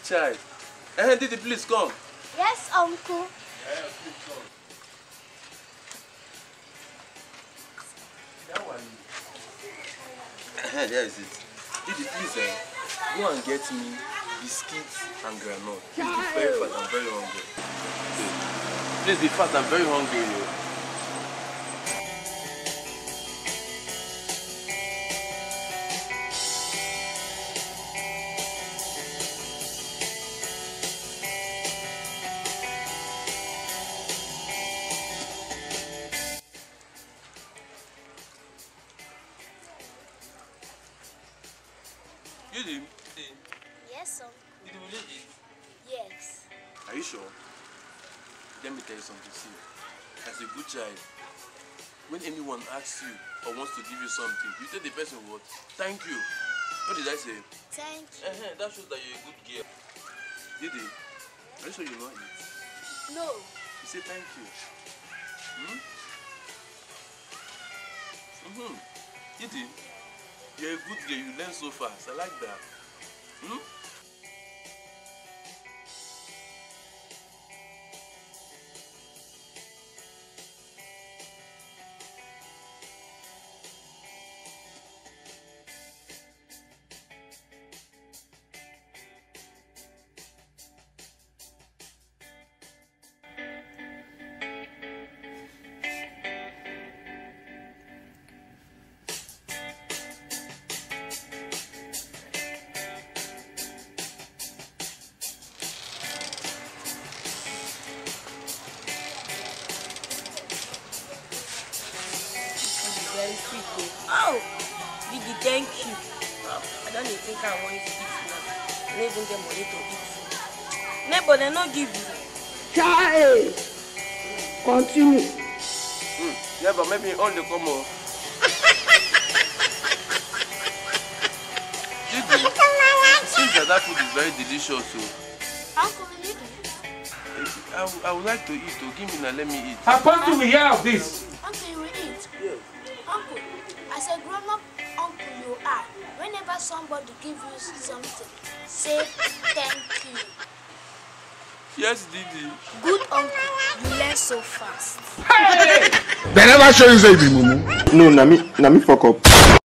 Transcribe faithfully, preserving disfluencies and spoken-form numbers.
child. Eh, Didi, please come. Yes, uncle. Yeah, please come. That one. There is it. Didi, please, eh, go and get me biscuits and granola. Please be very fat. I'm very hungry. Please be fat. I'm very hungry. You know. Didi. Yes, uncle. Didi, will you eat? Yes. Are you sure? Let me tell you something. See, as a good child, when anyone asks you or wants to give you something, you tell the person what? Thank you. What did I say? Thank you. Uh-huh, that shows that you're a good girl. Didi, are you sure you know it? No. You say thank you. Hmm? Mm-hmm. Didi, you're a good girl. You learn so fast. I like that. Hmm? Very quick. Oh, Didi, thank you. Oh, I don't even think I want to eat now. I don't even get money to eat. Neighbor, they not give you. Child, continue. Mm. Yeah, but maybe only come on. Didi, it seems that that food is very delicious. So. Uncle, will you eat? I, I, I would like to eat. Oh, give me now, let me eat. How come do we hear of this? Uncle, you will eat? Yes. Uncle, as a grown-up uncle you are, whenever somebody gives you something, say thank you. Yes, Didi. Good uncle, you learn so fast. Hey! They never show you say you be mumu. No, na me, na me fuck up.